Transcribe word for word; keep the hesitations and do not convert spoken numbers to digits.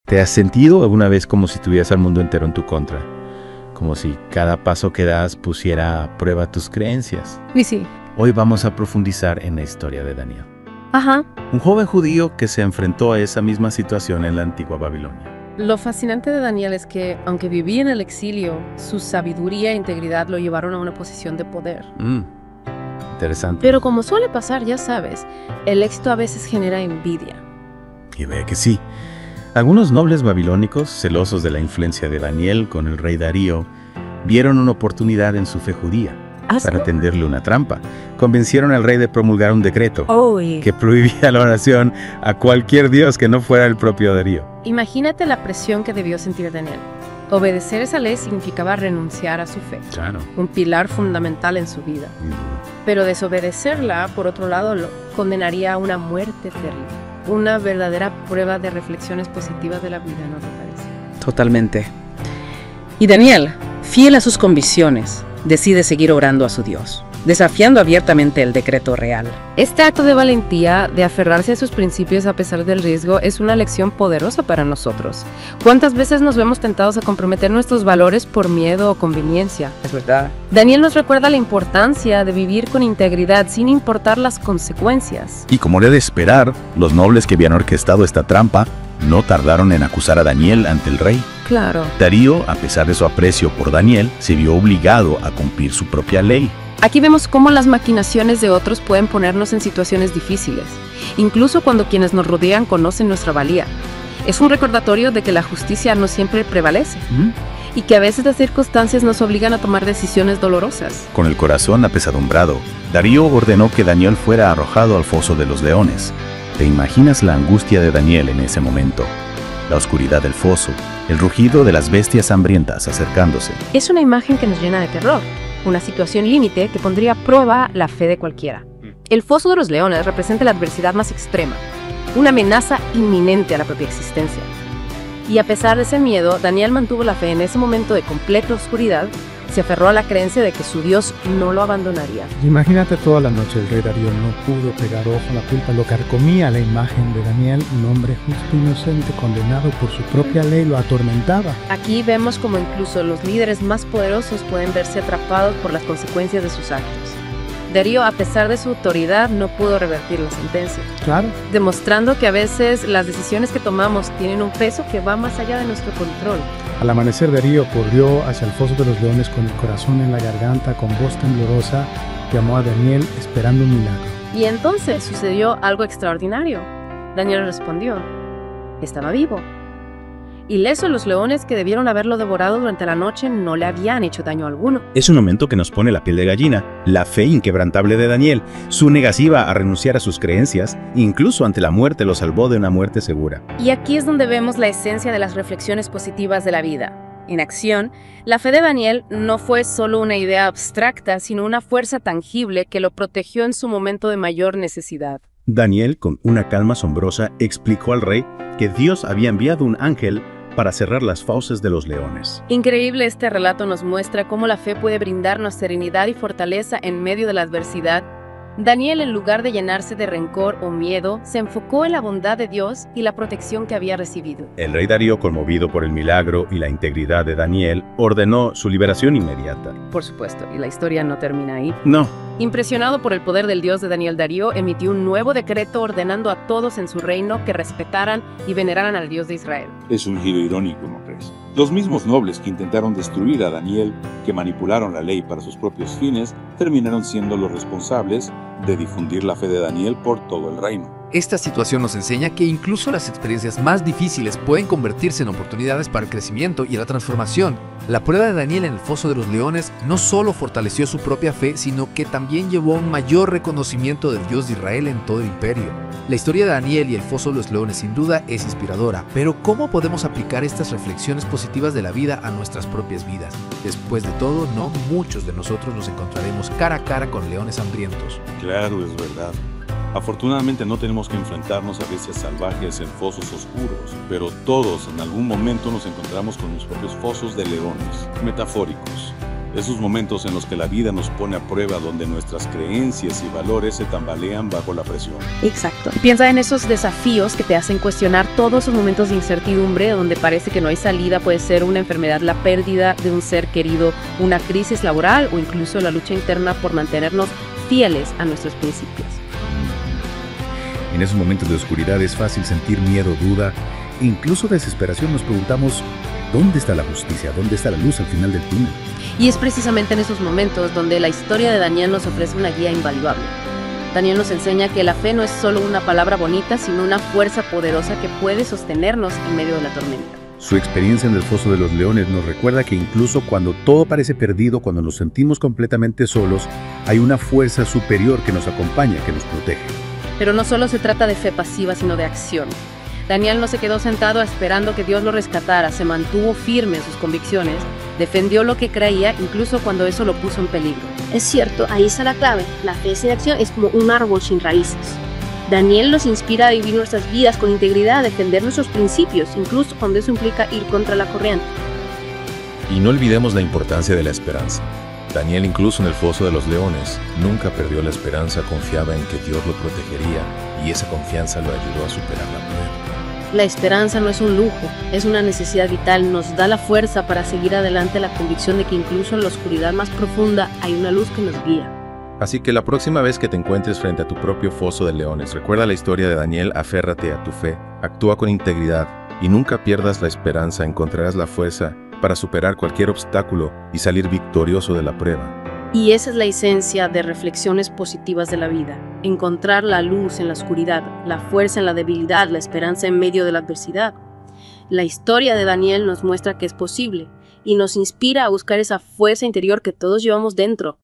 ¿Te has sentido alguna vez como si tuvieras al mundo entero en tu contra? Como si cada paso que das pusiera a prueba tus creencias. Y sí. Hoy vamos a profundizar en la historia de Daniel. Ajá. Un joven judío que se enfrentó a esa misma situación en la antigua Babilonia. Lo fascinante de Daniel es que, aunque vivía en el exilio, su sabiduría e integridad lo llevaron a una posición de poder. Mm, interesante. Pero como suele pasar, ya sabes, el éxito a veces genera envidia. Y ve que sí. Algunos nobles babilónicos, celosos de la influencia de Daniel con el rey Darío, vieron una oportunidad en su fe judía ¿Ah, sí? para tenderle una trampa. Convencieron al rey de promulgar un decreto Uy. que prohibía la oración a cualquier dios que no fuera el propio Darío. Imagínate la presión que debió sentir Daniel. Obedecer esa ley significaba renunciar a su fe, Claro. un pilar fundamental en su vida. Pero desobedecerla, por otro lado, lo condenaría a una muerte terrible. Una verdadera prueba de reflexiones positivas de la vida, ¿no te parece? Totalmente. Y Daniel, fiel a sus convicciones, decide seguir orando a su Dios, desafiando abiertamente el decreto real. Este acto de valentía, de aferrarse a sus principios a pesar del riesgo, es una lección poderosa para nosotros. ¿Cuántas veces nos vemos tentados a comprometer nuestros valores por miedo o conveniencia? Es verdad. Daniel nos recuerda la importancia de vivir con integridad sin importar las consecuencias. Y como era de esperar, los nobles que habían orquestado esta trampa no tardaron en acusar a Daniel ante el rey. Claro. Darío, a pesar de su aprecio por Daniel, se vio obligado a cumplir su propia ley. Aquí vemos cómo las maquinaciones de otros pueden ponernos en situaciones difíciles, incluso cuando quienes nos rodean conocen nuestra valía. Es un recordatorio de que la justicia no siempre prevalece ¿Mm? y que a veces las circunstancias nos obligan a tomar decisiones dolorosas. Con el corazón apesadumbrado, Darío ordenó que Daniel fuera arrojado al foso de los leones. ¿Te imaginas la angustia de Daniel en ese momento? La oscuridad del foso, el rugido de las bestias hambrientas acercándose. Es una imagen que nos llena de terror, una situación límite que pondría a prueba la fe de cualquiera. El foso de los leones representa la adversidad más extrema, una amenaza inminente a la propia existencia. Y a pesar de ese miedo, Daniel mantuvo la fe en ese momento de completa oscuridad, se aferró a la creencia de que su Dios no lo abandonaría. Imagínate toda la noche el rey Darío no pudo pegar ojo a la culpa, lo carcomía la imagen de Daniel, un hombre justo e inocente condenado por su propia ley, lo atormentaba. Aquí vemos como incluso los líderes más poderosos pueden verse atrapados por las consecuencias de sus actos. Darío, a pesar de su autoridad, no pudo revertir la sentencia, Claro, demostrando que a veces las decisiones que tomamos tienen un peso que va más allá de nuestro control. al amanecer Darío corrió hacia el foso de los leones con el corazón en la garganta, con voz temblorosa, llamó a Daniel esperando un milagro. Y entonces sucedió algo extraordinario. Daniel respondió, estaba vivo. Ileso, los leones que debieron haberlo devorado durante la noche no le habían hecho daño alguno. Es un momento que nos pone la piel de gallina. La fe inquebrantable de Daniel, su negativa a renunciar a sus creencias, incluso ante la muerte lo salvó de una muerte segura. Y aquí es donde vemos la esencia de las reflexiones positivas de la vida. En acción, la fe de Daniel no fue solo una idea abstracta, sino una fuerza tangible que lo protegió en su momento de mayor necesidad. Daniel, con una calma asombrosa, explicó al rey que Dios había enviado un ángel para cerrar las fauces de los leones. Increíble, este relato nos muestra cómo la fe puede brindarnos serenidad y fortaleza en medio de la adversidad. Daniel, en lugar de llenarse de rencor o miedo, se enfocó en la bondad de Dios y la protección que había recibido. El rey Darío, conmovido por el milagro y la integridad de Daniel, ordenó su liberación inmediata. Por supuesto, y la historia no termina ahí. No, Impresionado por el poder del Dios de Daniel, Darío emitió un nuevo decreto ordenando a todos en su reino que respetaran y veneraran al Dios de Israel. Es un giro irónico, ¿no crees? Los mismos nobles que intentaron destruir a Daniel, que manipularon la ley para sus propios fines, terminaron siendo los responsables de difundir la fe de Daniel por todo el reino. Esta situación nos enseña que incluso las experiencias más difíciles pueden convertirse en oportunidades para el crecimiento y la transformación. La prueba de Daniel en el foso de los leones no solo fortaleció su propia fe, sino que también llevó a un mayor reconocimiento del Dios de Israel en todo el imperio. La historia de Daniel y el foso de los leones sin duda es inspiradora, pero ¿cómo podemos aplicar estas reflexiones positivas de la vida a nuestras propias vidas? Después de todo, no muchos de nosotros nos encontraremos cara a cara con leones hambrientos. Claro, es verdad. Afortunadamente no tenemos que enfrentarnos a bestias salvajes en fosos oscuros, pero todos en algún momento nos encontramos con los propios fosos de leones, metafóricos. Esos momentos en los que la vida nos pone a prueba, donde nuestras creencias y valores se tambalean bajo la presión. Exacto. Piensa en esos desafíos que te hacen cuestionar todos esos momentos de incertidumbre donde parece que no hay salida. Puede ser una enfermedad, la pérdida de un ser querido, una crisis laboral o incluso la lucha interna por mantenernos fieles a nuestros principios. En esos momentos de oscuridad es fácil sentir miedo, duda e incluso desesperación. Nos preguntamos, ¿dónde está la justicia? ¿Dónde está la luz al final del túnel? Y es precisamente en esos momentos donde la historia de Daniel nos ofrece una guía invaluable. Daniel nos enseña que la fe no es solo una palabra bonita, sino una fuerza poderosa que puede sostenernos en medio de la tormenta. Su experiencia en el Foso de los Leones nos recuerda que incluso cuando todo parece perdido, cuando nos sentimos completamente solos, hay una fuerza superior que nos acompaña, que nos protege. Pero no solo se trata de fe pasiva, sino de acción. Daniel no se quedó sentado esperando que Dios lo rescatara, se mantuvo firme en sus convicciones, defendió lo que creía incluso cuando eso lo puso en peligro. Es cierto, ahí está la clave. La fe sin acción es como un árbol sin raíces. Daniel nos inspira a vivir nuestras vidas con integridad, a defender nuestros principios, incluso cuando eso implica ir contra la corriente. Y no olvidemos la importancia de la esperanza. Daniel, incluso en el Foso de los Leones, nunca perdió la esperanza, confiaba en que Dios lo protegería y esa confianza lo ayudó a superar la prueba. La esperanza no es un lujo, es una necesidad vital, nos da la fuerza para seguir adelante, la convicción de que incluso en la oscuridad más profunda hay una luz que nos guía. Así que la próxima vez que te encuentres frente a tu propio foso de leones, recuerda la historia de Daniel, aférrate a tu fe, actúa con integridad y nunca pierdas la esperanza, encontrarás la fuerza para superar cualquier obstáculo y salir victorioso de la prueba. Y esa es la esencia de reflexiones positivas de la vida, encontrar la luz en la oscuridad, la fuerza en la debilidad, la esperanza en medio de la adversidad. La historia de Daniel nos muestra que es posible y nos inspira a buscar esa fuerza interior que todos llevamos dentro.